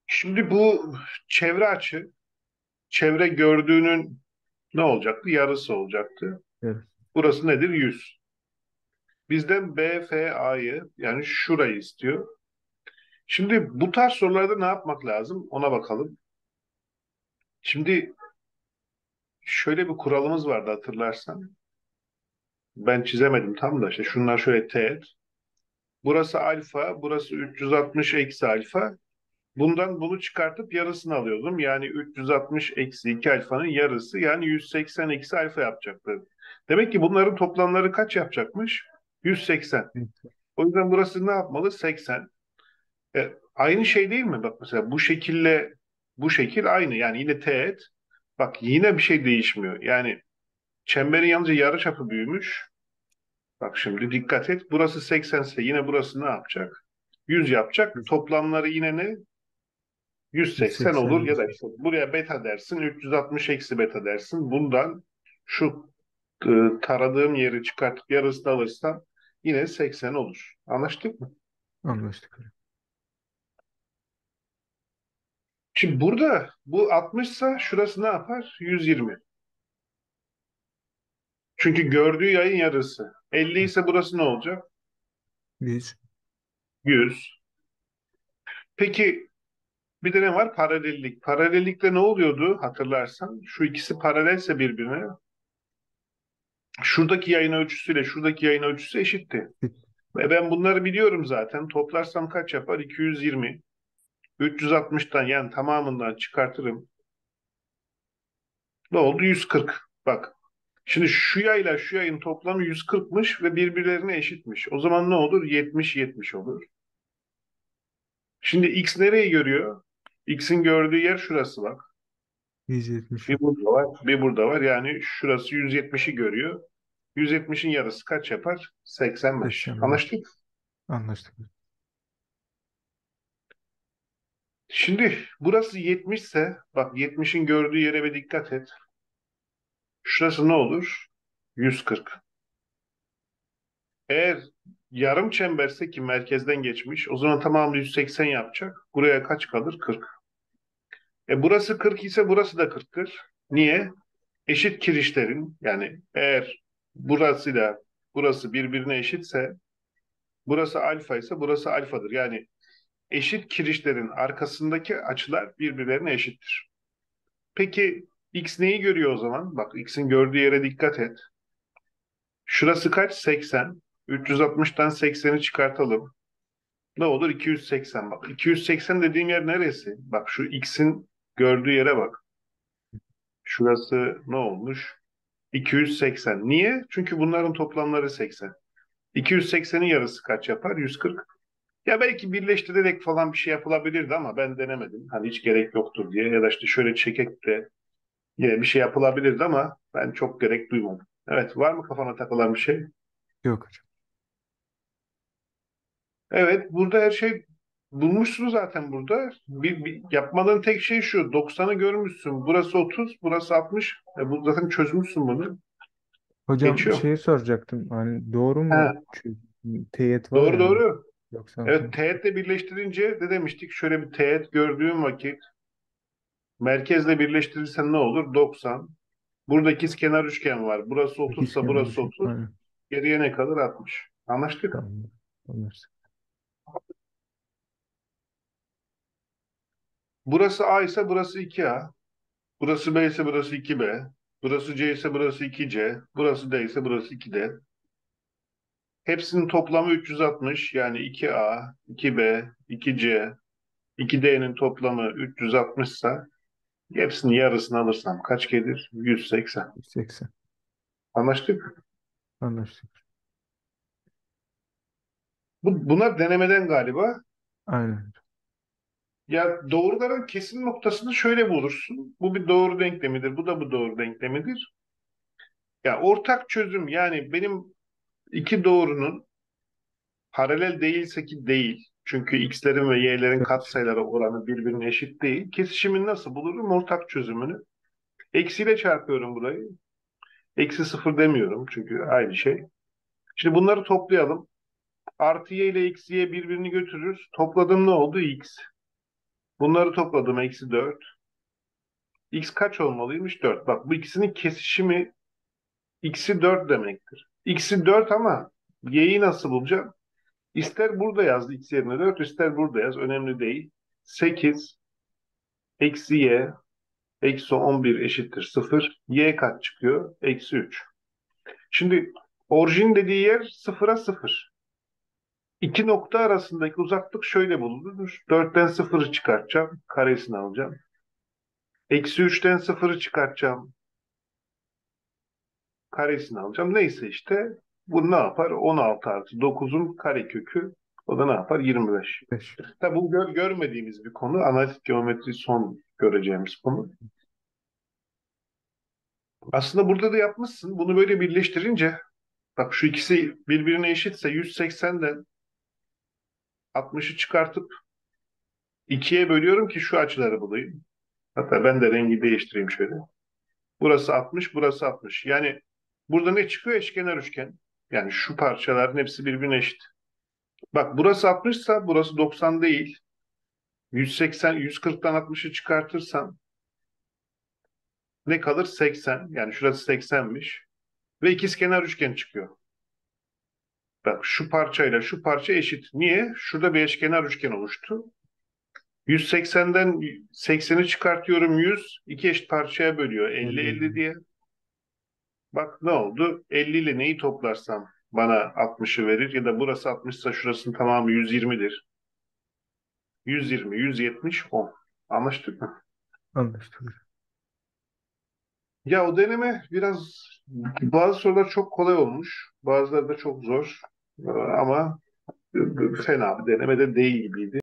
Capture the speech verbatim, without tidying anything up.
Şimdi bu çevre açı, çevre gördüğünün ne olacaktı? Yarısı olacaktı. Evet. Burası nedir? yüz. Bizden B F A'yı yani şurayı istiyor. Şimdi bu tarz sorularda ne yapmak lazım? Ona bakalım. Şimdi şöyle bir kuralımız vardı hatırlarsan. Ben çizemedim tam da işte şunlar şöyle teğet. Burası alfa, burası üç yüz altmış eksi alfa. Bundan bunu çıkartıp yarısını alıyordum. Yani üç yüz altmış eksi iki alfanın yarısı yani yüz seksen eksi alfa yapacaktı. Demek ki bunların toplamları kaç yapacakmış? yüz seksen. Evet. O yüzden burası ne yapmalı? seksen. E, aynı şey değil mi? Bak mesela bu şekille bu şekil aynı. Yani yine teğet. Bak yine bir şey değişmiyor. Yani çemberin yalnızca yarıçapı büyümüş. Bak şimdi dikkat et. Burası seksen ise yine burası ne yapacak? yüz yapacak. Toplamları yine ne? yüz seksen yüz seksen olur ya da olacak. işte buraya beta dersin, üç yüz altmış eksi beta dersin. Bundan şu e, taradığım yeri çıkartıp yarısını alırsam yine seksen olur. Anlaştık mı? Anlaştık. Şimdi burada bu altmış ise şurası ne yapar? yüz yirmi. Çünkü gördüğü yayın yarısı. elli ise burası ne olacak? yüz. yüz. Peki bir de ne var? Paralellik. Paralellikte ne oluyordu hatırlarsan? Şu ikisi paralelse birbirine. Şuradaki yayın ölçüsüyle şuradaki yayın ölçüsü eşitti. Ve ben bunları biliyorum zaten. Toplarsam kaç yapar? iki yüz yirmi. üç yüz altmıştan yani tamamından çıkartırım. Ne oldu? yüz kırk. Bak. Şimdi şu yayla şu yayın toplamı yüz kırkmış ve birbirlerine eşitmiş. O zaman ne olur? yetmiş yetmiş olur. Şimdi x nereyi görüyor? X'in gördüğü yer şurası bak. yüz yetmiş. Bir burada var, bir burada var. Yani şurası yüz yetmişi görüyor. yüz yetmişin yarısı kaç yapar? seksen beş. seksen beş. Anlaştık. Anlaştık. Şimdi burası yetmiş ise bak yetmişin gördüğü yere bir dikkat et. Şurası ne olur? yüz kırk. Eğer yarım çemberse ki merkezden geçmiş o zaman tamamı yüz seksen yapacak. Buraya kaç kalır? kırk. E burası kırk ise burası da kırktır. Niye? Eşit kirişlerin yani eğer burasıyla burası birbirine eşitse burası alfa ise burası alfadır. Yani eşit kirişlerin arkasındaki açılar birbirlerine eşittir. Peki x neyi görüyor o zaman? Bak x'in gördüğü yere dikkat et. Şurası kaç? seksen. üç yüz altmıştan sekseni çıkartalım. Ne olur? iki yüz seksen. Bak iki yüz seksen dediğim yer neresi? Bak şu x'in gördüğü yere bak. Şurası ne olmuş? iki yüz seksen. Niye? Çünkü bunların toplamları seksen. iki yüz seksenin yarısı kaç yapar? yüz kırk. Ya belki birleştirerek falan bir şey yapılabilirdi ama ben denemedim. Hani hiç gerek yoktur diye ya da işte şöyle çekek de yine bir şey yapılabilirdi ama ben çok gerek duymadım. Evet, var mı kafana takılan bir şey? Yok hocam. Evet, burada her şey bulmuşsun zaten burada. Bir, bir- yapmadığın tek şey şu. doksanı görmüşsün. Burası otuz, burası altmış. E, bu zaten çözmüşsün bunu. Hocam Geçiyor. şeyi soracaktım. Hani doğru Ha, mu? Çünkü teğet var doğru yani. doğru. doksan Evet, santim. teğetle birleştirince ne demiştik? Şöyle bir teğet gördüğüm vakit merkezle birleştirirsen ne olur? doksan. Burada ikizkenar üçgen var. Burası otuz ise İkizkenar burası üçgen. otuz. Aynen. Geriye ne kalır? altmış. Anlaştık. Tamam. Anlaştık. Burası A ise burası iki A. Burası B ise burası iki B. Burası C ise burası iki C. Burası D ise burası iki D. Hepsinin toplamı üç yüz altmış. Yani iki A, iki B, iki C, iki D'nin toplamı üç yüz altmış ise hepsinin yarısını alırsam kaç gelir? yüz seksen. yüz seksen. Anlaştık. Anlaştık. Bu, bunlar denemeden galiba. Aynen. Ya doğruların kesim noktasını şöyle bulursun. Bu bir doğru denklemidir. Bu da bu doğru denklemidir. Ya ortak çözüm yani benim iki doğrunun paralel değilse ki değil. Çünkü x'lerin ve y'lerin Evet. katsayıları oranı birbirine eşit değil. Kesişimini nasıl bulurum? Ortak çözümünü. Eksiyle çarpıyorum burayı. Eksi sıfır demiyorum çünkü aynı şey. Şimdi bunları toplayalım. Artı y ile eksi y birbirini götürür. Topladım ne oldu? X. Bunları topladım eksi dört. X kaç olmalıymış? dört. Bak bu ikisinin kesişimi x'i dört demektir. X'i dört ama y'yi nasıl bulacağım? İster burada yaz x yerine dört, ister burada yaz. Önemli değil. sekiz eksi y eksi on bir eşittir sıfır. Y kaç çıkıyor? Eksi üç. Şimdi orijin dediği yer sıfıra sıfır. İki nokta arasındaki uzaklık şöyle bulunur. dörtten sıfırı çıkartacağım. Karesini alacağım. Eksi üçten sıfırı çıkartacağım. Karesini alacağım. Neyse işte bu ne yapar? on altı artı dokuzun karekökü. O da ne yapar? yirmi beş. beş. Tabi bu gör, görmediğimiz bir konu. Analitik geometri son göreceğimiz konu. Aslında burada da yapmışsın. Bunu böyle birleştirince bak şu ikisi birbirine eşitse yüz seksenden altmışı çıkartıp ikiye bölüyorum ki şu açıları bulayım. Hatta ben de rengi değiştireyim şöyle. Burası altmış, burası altmış. Yani burada ne çıkıyor? Eşkenar üçgen. Yani şu parçaların hepsi birbirine eşit. Bak burası altmış ise burası doksan değil. yüz seksen, yüz kırktan altmışı çıkartırsam ne kalır? seksen. Yani şurası seksenmiş. Ve ikizkenar üçgen çıkıyor. Bak şu parçayla şu parça eşit. Niye? Şurada bir eşkenar üçgen oluştu. yüz seksenden sekseni çıkartıyorum yüz. İki eşit parçaya bölüyor. elli elli. elli diye. Bak ne oldu? elli ile neyi toplarsam bana altmışı verir. Ya da burası altmış ise şurasının tamamı yüz yirmidir. yüz yirmi, yüz yetmiş, on. Anlaştık mı? Anlaştık. Ya o deneme biraz bazı sorular çok kolay olmuş. Bazıları da çok zor. Ama fena bir deneme de değil gibiydi.